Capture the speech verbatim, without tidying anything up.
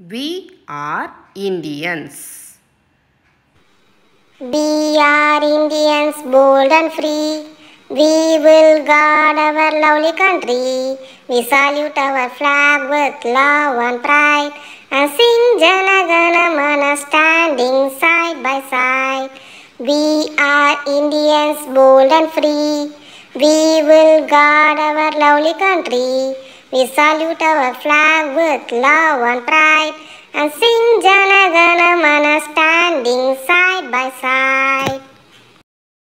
We are Indians. We are Indians, bold and free. We will guard our lovely country. We salute our flag with love and pride and sing Jana Gana Mana standing side by side. We are Indians, bold and free. We will guard our lovely country. We salute our flag with love and pride and sing Jana Gana Mana standing side by side.